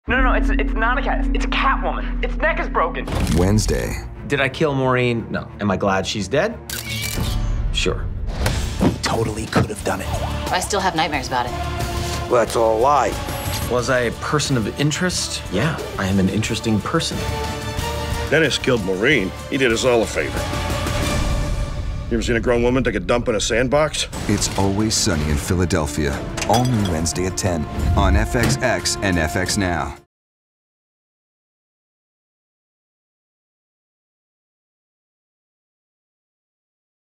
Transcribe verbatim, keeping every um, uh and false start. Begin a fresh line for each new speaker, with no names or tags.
No, no, no, it's, it's not a cat. It's a cat woman. Its neck is broken.
Wednesday.
Did I kill Maureen? No. Am I glad she's dead? Sure.
Totally could have done it.
I still have nightmares about it.
Well, that's all a lie.
Was I a person of interest? Yeah, I am an interesting person.
Dennis killed Maureen. He did us all a favor. You ever seen a grown woman take a dump in a sandbox?
It's Always Sunny in Philadelphia. All new Wednesday at ten on F X X and F X Now.